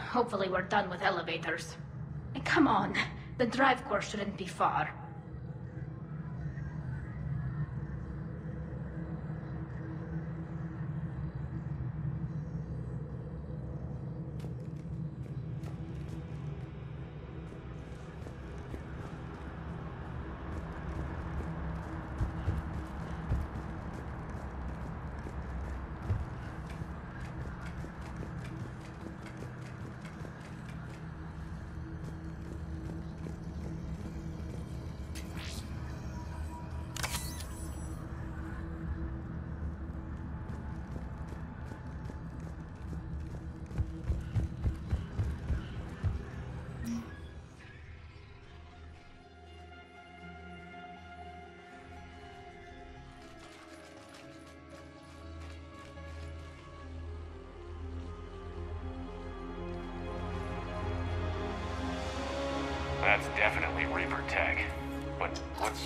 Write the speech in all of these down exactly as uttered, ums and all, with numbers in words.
Hopefully we're done with elevators. And come on, the drive core shouldn't be far. That's definitely Reaper tech. But what's...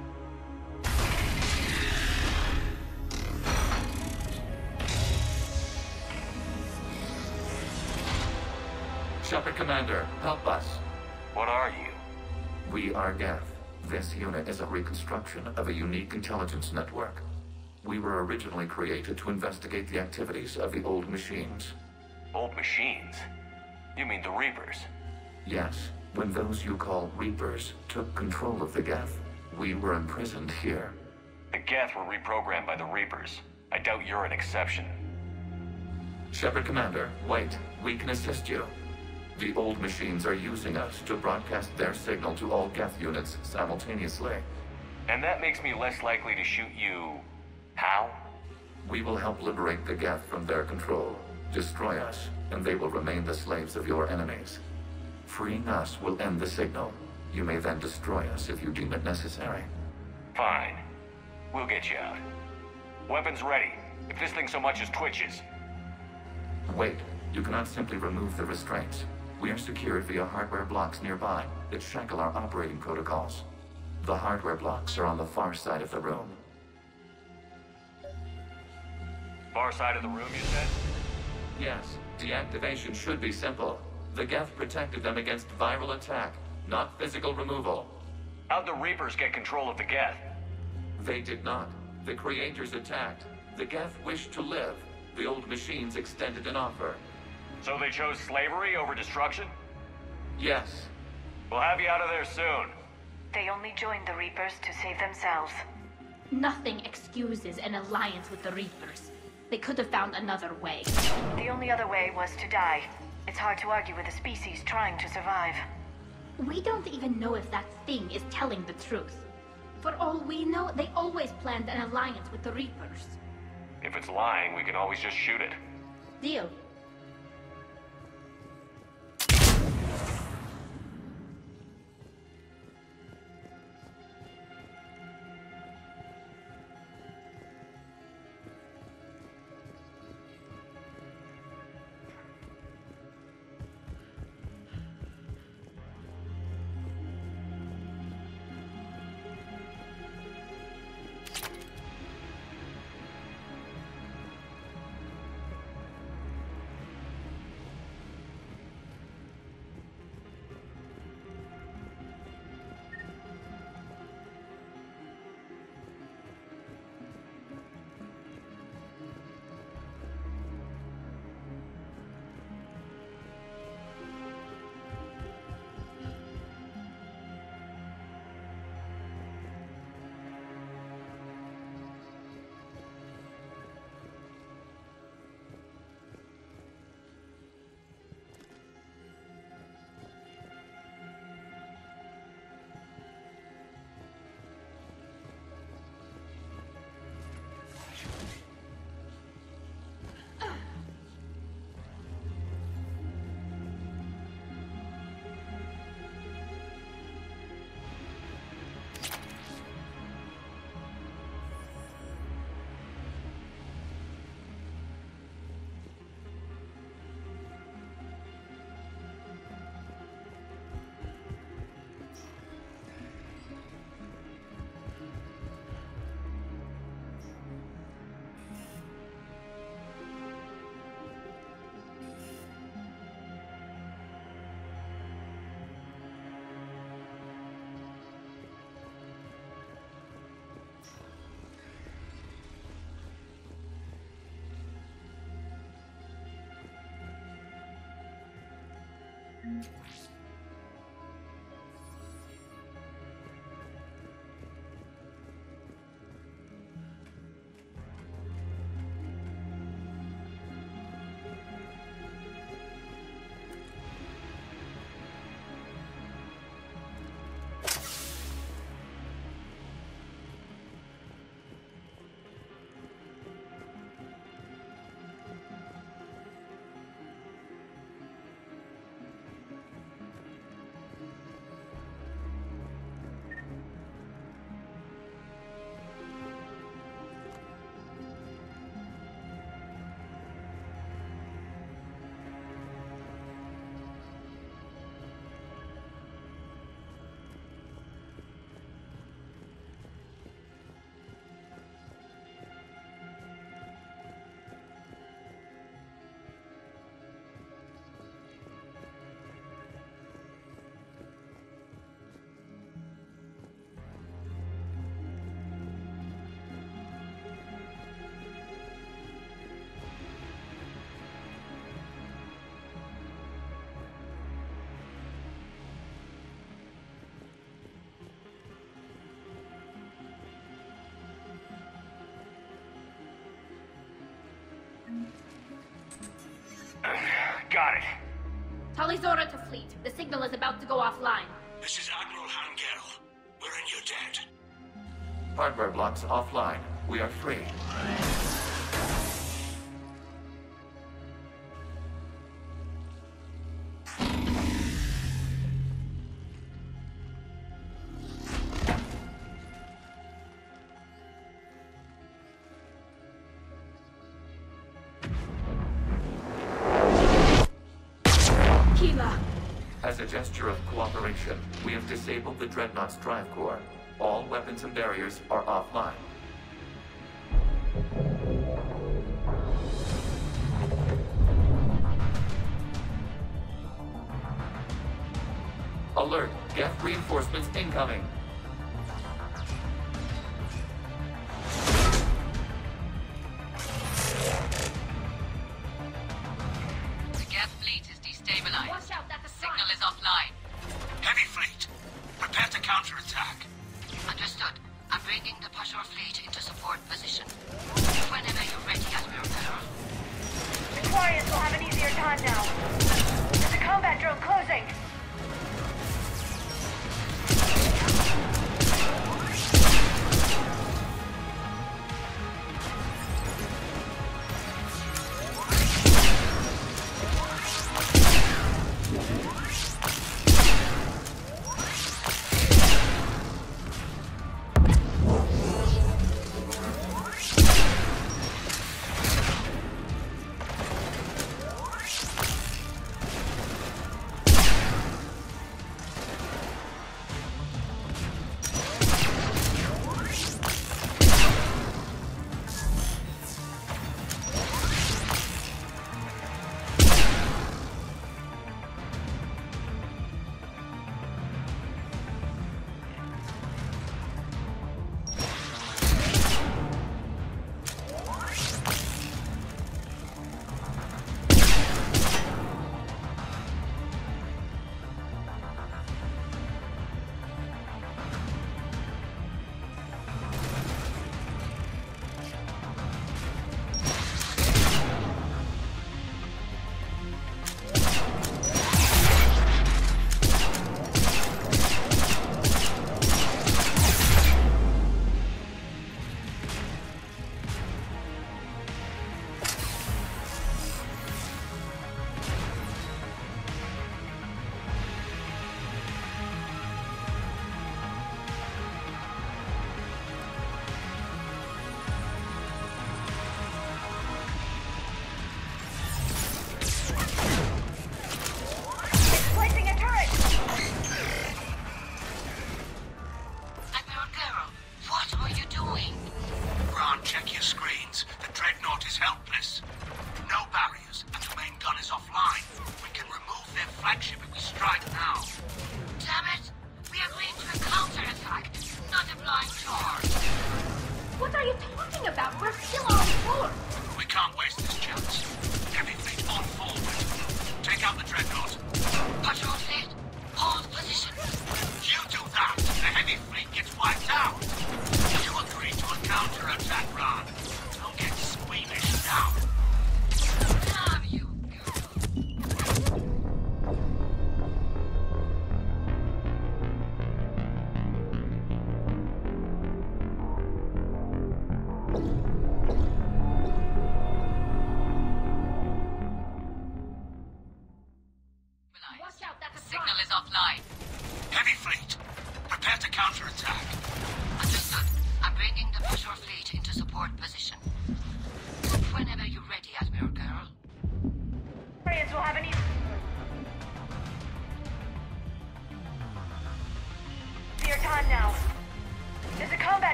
Shepard Commander, help us. What are you? We are Geth. This unit is a reconstruction of a unique intelligence network. We were originally created to investigate the activities of the old machines. Old machines? You mean the Reapers? Yes. When those you call Reapers took control of the Geth, we were imprisoned here. The Geth were reprogrammed by the Reapers. I doubt you're an exception. Shepard Commander, wait. We can assist you. The old machines are using us to broadcast their signal to all Geth units simultaneously. And that makes me less likely to shoot you... how? We will help liberate the Geth from their control. Destroy us, and they will remain the slaves of your enemies. Freeing us will end the signal. You may then destroy us if you deem it necessary. Fine. We'll get you out. Weapons ready, if this thing so much as twitches. Wait, you cannot simply remove the restraints. We are secured via hardware blocks nearby that shackle our operating protocols. The hardware blocks are on the far side of the room. Far side of the room, you said? Yes, deactivation should be simple. The Geth protected them against viral attack, not physical removal. How'd the Reapers get control of the Geth? They did not. The creators attacked. The Geth wished to live. The old machines extended an offer. So they chose slavery over destruction? Yes. We'll have you out of there soon. They only joined the Reapers to save themselves. Nothing excuses an alliance with the Reapers. They could have found another way. The only other way was to die. It's hard to argue with a species trying to survive. We don't even know if that thing is telling the truth. For all we know, they always planned an alliance with the Reapers. If it's lying, we can always just shoot it. Deal. Got it. Talizora to fleet. The signal is about to go offline. This is Admiral Hangel. We're in your debt. Hardware blocks offline. We are free. As a gesture of cooperation, we have disabled the Dreadnought's drive core. All weapons and barriers are offline. Alert! Geth reinforcements incoming! The Geth fleet is destabilized. Watch out, that's a Signal is offline. Heavy fleet, prepare to counterattack. Understood. I'm bringing the Pashur fleet into support position. Whenever you're ready, Admiral Carroll. The Quarians will have an easier time now. There's a combat drone closing.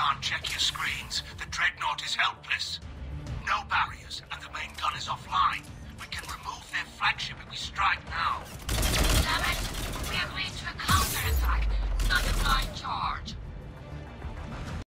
Command, check your screens. The Dreadnought is helpless. No barriers, and the main gun is offline. We can remove their flagship if we strike now. Damn it! We agreed to a counterattack, not a blind charge.